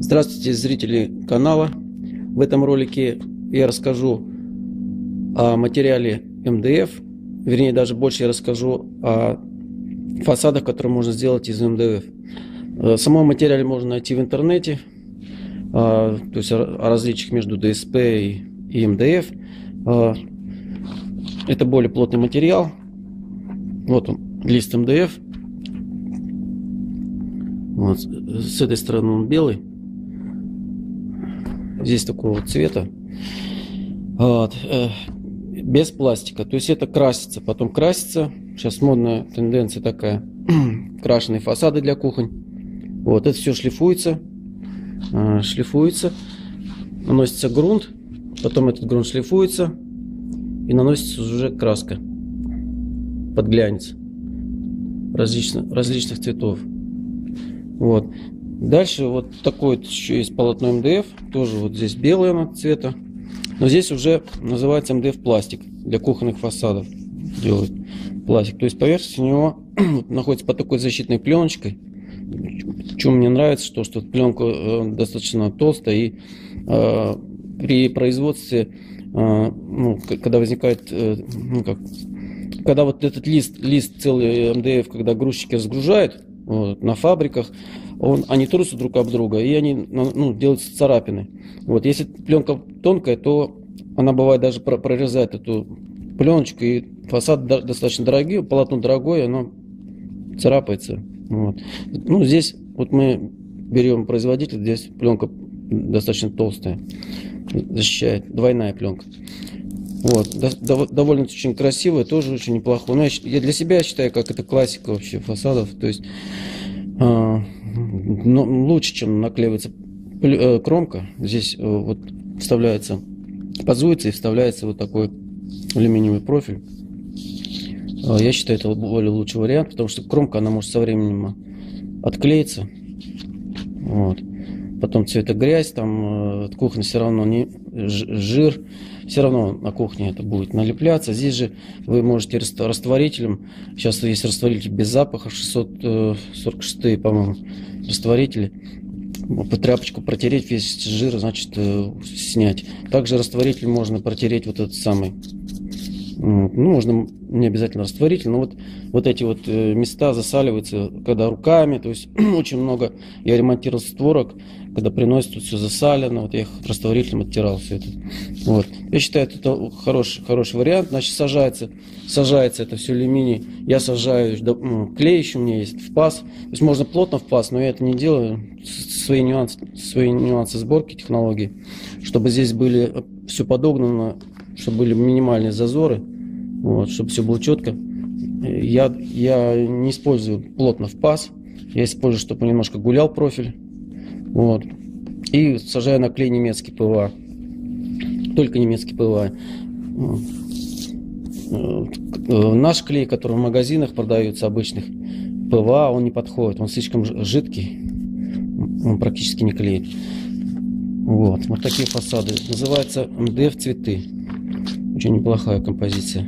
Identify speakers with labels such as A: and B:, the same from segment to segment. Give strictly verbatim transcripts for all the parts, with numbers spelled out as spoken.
A: Здравствуйте, зрители канала. В этом ролике я расскажу о материале эм дэ эф, вернее даже больше я расскажу о фасадах, которые можно сделать из эм дэ эф. Самого материале можно найти в интернете, то есть о различиях между дэ эс пэ и эм дэ эф. Это более плотный материал. Вот он, лист эм дэ эф. Вот, с этой стороны он белый. Здесь такого вот цвета. Вот, э, без пластика. То есть это красится. Потом красится. Сейчас модная тенденция такая. Крашеные фасады для кухонь. Вот, это все шлифуется. Э, шлифуется. Наносится грунт. Потом этот грунт шлифуется. И наносится уже краска. Под глянец. Различных, различных цветов. Вот. Дальше вот такой вот еще есть полотно эм дэ эф. Тоже вот здесь белое цвета. Но здесь уже называется эм дэ эф пластик. Для кухонных фасадов делают пластик. То есть поверхность у него находится под такой защитной пленочкой. Чем мне нравится, что, что пленка э, достаточно толстая. И э, при производстве, э, ну, когда возникает, э, ну, как, когда вот этот лист, лист целый эм дэ эф, когда грузчики разгружают вот, на фабриках, Он, они трутся друг об друга, и они, ну, делаются царапины. Вот, если пленка тонкая, то она бывает даже прорезает эту пленочку, и фасад достаточно дорогой, полотно дорогое, оно царапается. Вот. Ну, здесь вот мы берем производитель, здесь пленка достаточно толстая, защищает, двойная пленка. Вот, довольно очень красивая, тоже очень неплохо. Но я, я для себя считаю, как это классика вообще фасадов, то есть но лучше, чем наклеивается кромка. Здесь вот вставляется, пазуется и вставляется вот такой алюминиевый профиль. Я считаю, это более лучший вариант, потому что кромка, она может со временем отклеиться. Вот. Потом цветогрязь, там кухня все равно не жир, все равно на кухне это будет налепляться. Здесь же вы можете растворителем, сейчас есть растворитель без запаха, шестьсот сорок шесть, по-моему, растворители, по тряпочку протереть весь жир, значит, снять. Также растворитель можно протереть вот этот самый, ну, можно не обязательно растворитель, но вот, вот эти вот места засаливаются, когда руками, то есть очень много, я ремонтировал створок, когда приносят, тут все засалено, вот я их растворителем оттирал все это. Вот. Я считаю, это хороший, хороший вариант. Значит, сажается, сажается это все алюминий. Я сажаю, ну, клей еще у меня есть в паз. То есть можно плотно в паз, но я это не делаю. Свои нюансы, свои нюансы сборки, технологии. Чтобы здесь были все подогнано, чтобы были минимальные зазоры, вот, чтобы все было четко. Я, я не использую плотно в паз. Я использую, чтобы немножко гулял профиль. Вот. И сажаю на клей немецкий пэ вэ а. Только немецкий пэ вэ а. Наш клей, который в магазинах продается, обычных пэ вэ а, он не подходит. Он слишком жидкий. Он практически не клеит. Вот. Вот такие фасады. Называется эм дэ эф цветы. Очень неплохая композиция.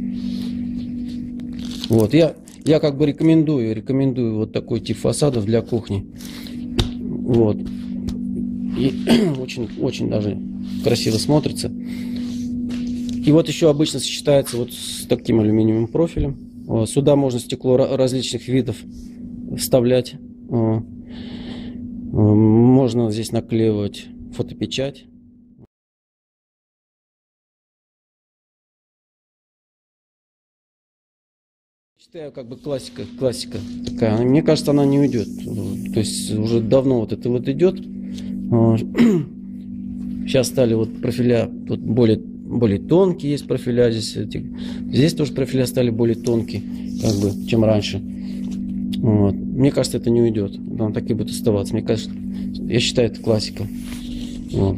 A: Вот. Я, я как бы рекомендую, рекомендую вот такой тип фасадов для кухни. Вот. И очень, очень даже красиво смотрится. И вот еще обычно сочетается вот с таким алюминиевым профилем. Сюда можно стекло различных видов вставлять. Можно здесь наклеивать фотопечать. Считаю, как бы классика, классика такая. Мне кажется, она не уйдет. То есть уже давно вот это вот идет. Сейчас стали вот профиля тут более, более тонкие, есть профиля здесь. Здесь тоже профиля стали более тонкие, как бы, чем раньше. Вот. Мне кажется, это не уйдет. Она так и будет оставаться. Мне кажется, я считаю, это классика. Вот.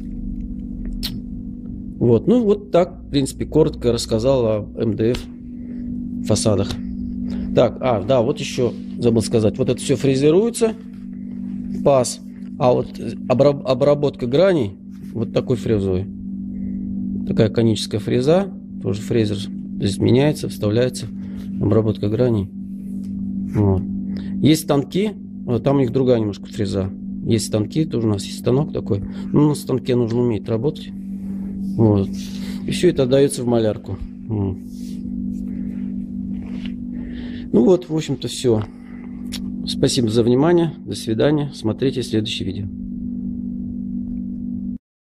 A: Вот. Ну вот так, в принципе, коротко рассказал о эм дэ эф фасадах. Так, а, да, вот еще забыл сказать. Вот это все фрезеруется, паз, а вот обработка граней вот такой фрезой. Такая коническая фреза, тоже фрезер здесь меняется, вставляется, обработка граней. Вот. Есть станки, там у них другая немножко фреза. Есть станки, тоже у нас есть станок такой. Ну, на станке нужно уметь работать. Вот. И все это отдается в малярку. Вот. Ну вот, в общем-то, все. Спасибо за внимание. До свидания. Смотрите следующее видео.